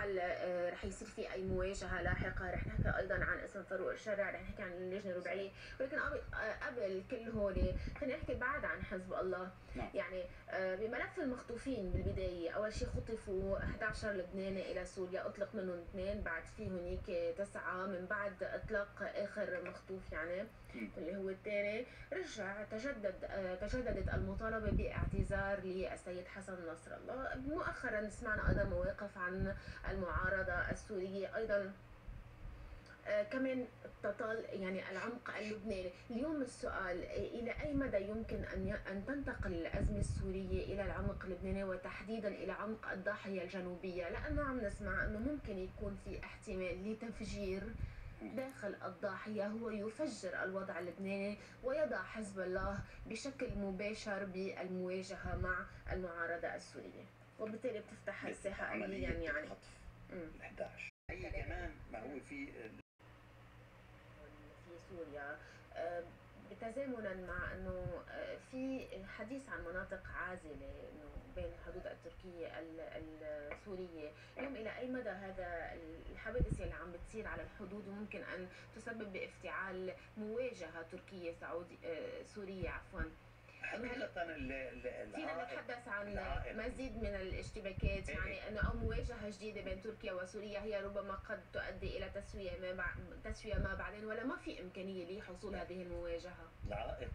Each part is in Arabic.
هل رح يصير في أي مواجهة لاحقة؟ رح نحكي أيضا عن اسم فاروق الشرع، رح نحكي عن اللجنة الرباعية، ولكن قبل كل هول خلينا نحكي بعد عن حزب الله. نعم. يعني بملف المخطوفين بالبداية، أول شيء خطفوا 11 لبناني إلى سوريا، أطلق منهم 2، بعد في هنيك 9 من بعد إطلاق آخر مخطوف يعني اللي هو الثاني. رجع تجددت المطالبة باعتذار للسيد حسن نصر الله. مؤخرا سمعنا أيضا مواقف عن المعارضة السورية أيضا كمان تطال يعني العمق اللبناني. اليوم السؤال إلى أي مدى يمكن أن تنتقل الأزمة السورية إلى العمق اللبناني، وتحديدا إلى عمق الضاحية الجنوبية؟ لأنه عم نسمع أنه ممكن يكون في احتمال لتفجير داخل الضاحية هو يفجر الوضع اللبناني ويضع حزب الله بشكل مباشر بالمواجهة مع المعارضة السورية، وبالتالي بتفتح الساحة أمنيا يعني خطف ال11 هي كمان ما هو في سوريا تزامنا مع انه في حديث عن مناطق عازله انه بين الحدود التركيه السوريه. اليوم الى اي مدى هذا الحوادث اللي عم بتصير على الحدود ممكن ان تسبب بافتعال مواجهه تركيه سعودي سوريه عفوا؟ حقيقة فينا نتحدث عن مزيد من الاشتباكات يعني انه او مواجهه جديده بين تركيا وسوريا هي ربما قد تؤدي الى تسويه ما بعدين، ولا ما في امكانيه لحصول هذه المواجهه؟ العائق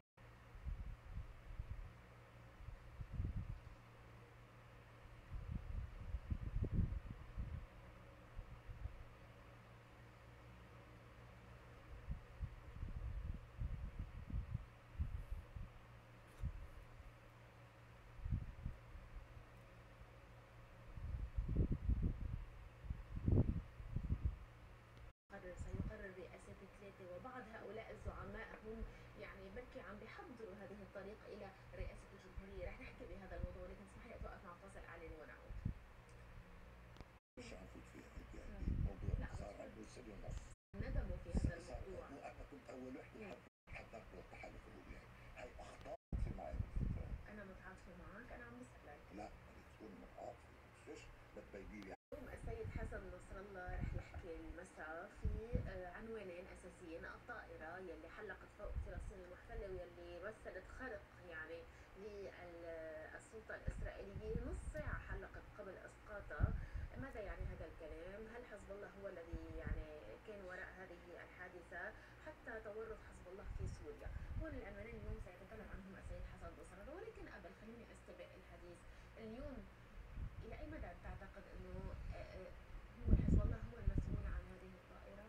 سيقرر رئاسة ثلاثة، وبعض هؤلاء الزعماء هم يعني بركي عم بيحضروا هذه الطريق إلى رئاسة الجمهورية. رح نحكي بهذا الموضوع، ولكن اسمح لي أتوقف مع فاصل إعلاني ونعود. مش هنفوت فيها يعني موضوع صار عنده سنة ونص ندموا في هذا الموضوع. أنا كنت أول وحدة حضرت التحالف الليبي، هاي أخطاء في معي بالفكرة. أنا متعاطفة معك، أنا عم بسألك. لا بدك تكون متعاطفة، ليش بتبيني لي؟ اليوم السيد حسن نصر الله رح يحكي المساء في عنوانين أساسيين: الطائرة يلي حلقت فوق فلسطين المحتلة واللي مثلت خرق يعني للسلطة الإسرائيلية، نص ساعة حلقت قبل إسقاطها. ماذا يعني هذا الكلام؟ هل حزب الله هو الذي يعني كان وراء هذه الحادثة حتى تورط حزب الله في سوريا؟ هون العنوانين اليوم سيتكلم عنهم السيد حسن نصر الله. ولكن قبل خليني أستبق الحديث. اليوم إلى أي مدى تعتقد أنه هو حزب الله هو المسؤول عن هذه الطائرة؟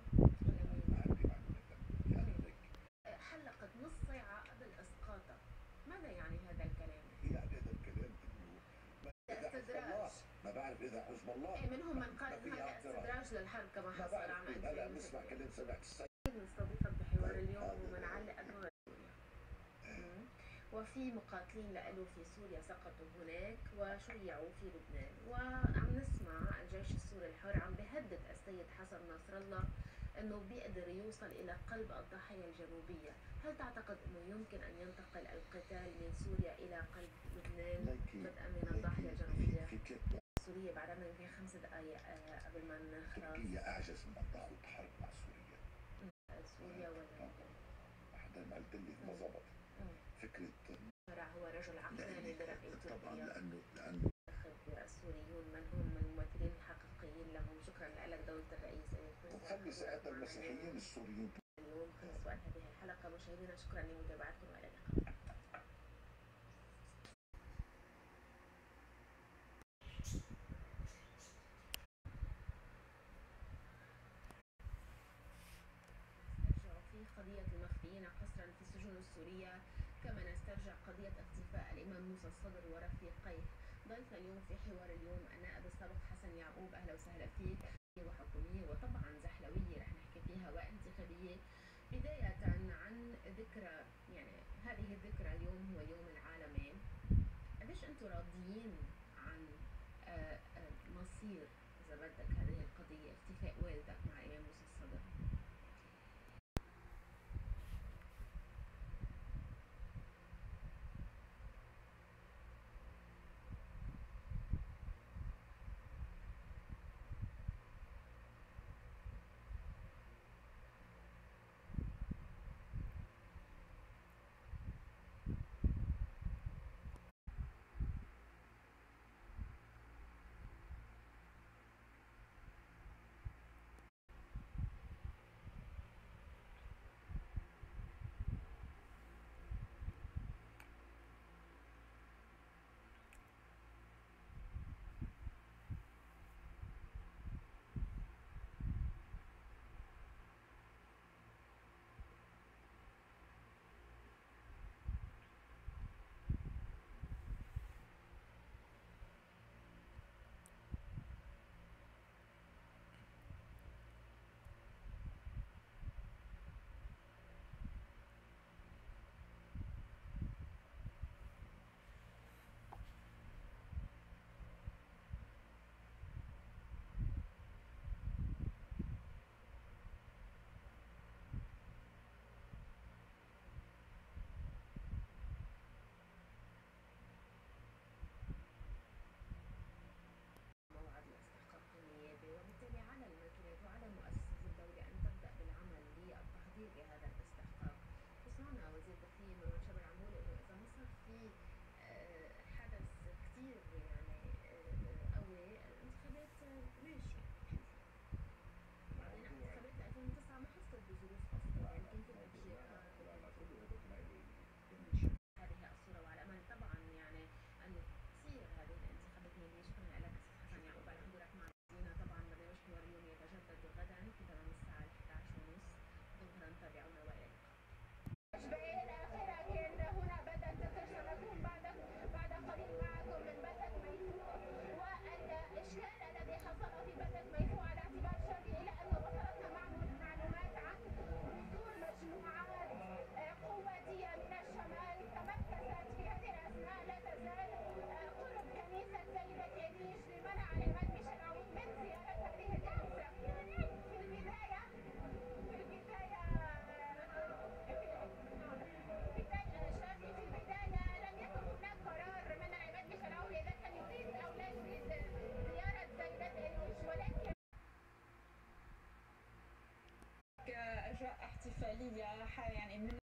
حلقت نص ساعة قبل إسقاطها، ماذا يعني هذا الكلام؟ يعني هذا الكلام إنه استدراج. ما بعرف إذا حزب الله منهم من قال إن هذا استدراج للحرب كما حصل عام 2000. هلا بنسمع كلام سمعت السيد نستضيفك بحوار اليوم ومن علق أنه وفي مقاتلين لقالوا في سوريا سقطوا هناك وشيعوا في لبنان، وعم نسمع الجيش السوري الحر عم بيهدد السيد حسن نصر الله انه بيقدر يوصل الى قلب الضاحية الجنوبية. هل تعتقد انه يمكن ان ينتقل القتال من سوريا الى قلب لبنان بدءا من الضاحية الجنوبية؟ سوريا بعد ما يمكن 5 دقائق قبل ما نخلص. تركيا اعجز من ان تخوض حرب مع سوريا. سوريا ولا حتى ما قلت لك ما ظبط فكرة هو رجل عقلاني برأي تركيا. طبعا لانه السوريون من هم الممثلين الحقيقيين لهم. شكرا لك دولة الرئيس. وخلي ساعتها المسيحيين السوريين. اليوم خلص وقت هذه الحلقة مشاهدينا، شكرا لمتابعتكم وإلى اللقاء. قضية المخفيين قسرا في السجون السورية، كما نسترجع قضية اختفاء الإمام موسى الصدر ورفيقيه. ضيفنا اليوم في حوار اليوم النائب السابق حسن يعقوب، أهلا وسهلا فيك. وحكومية وطبعا زحلوية رح نحكي فيها وانتخابية. بداية عن ذكرى، يعني هذه الذكرى اليوم هو يوم العالمي. قديش أنتم راضيين عن مصير إذا بدك هذه القضية، اختفاء والدك مع إمام موسى الصدر؟ الصحفيين مروان شبل عم بقول انه اذا مصر في حدث كثير يعني قوي، الانتخابات ماشي. بعدين انتخابات 2009 ما حصلت بظروف افضل، يمكن في اشياء هذه الصورة، وعلى امل طبعا يعني ان تصير هذه الانتخابات النيابية. شكرا لك استاذ حسن يعقوب على حضورك معنا. طبعا برنامج حوار اليوم يتجدد غدا في تمام الساعة 11:30. ظهرا تابعونا والى اللقاء. الأخيرة كان هنا بدأت تتشاركون بعد قليل معكم من بلدة ميفوع، والإشكال الذي حصل في بلدة ميفوع على اعتبار شرعي، إلى أن وصلتنا معلومات عن وصول مجموعات قواتية من الشمال تمركزت في هذه الأثناء لا تزال قرب كنيسة سيدة إليش لمنع عماد ميشيل عون من زيارة هذه الكنيسة. في البداية لم يكن هناك قرار من عماد ميشيل عون إذا كان يريد أو لا يريد زيارة سيدة إليش، ولكن أجواء احتفالية يعني من